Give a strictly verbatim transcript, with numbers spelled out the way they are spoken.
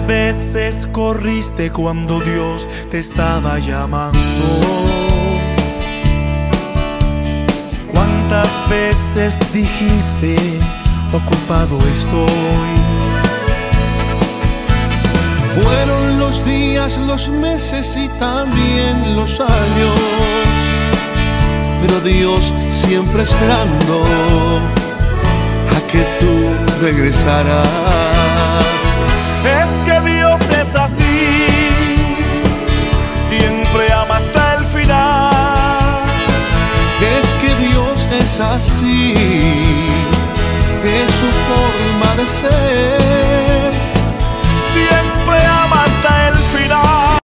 veces corriste cuando Dios te estaba llamando? ¿Cuántas veces dijiste, ocupado estoy? Fueron los días, los meses y también los años, pero Dios siempre esperando a que tú regresaras.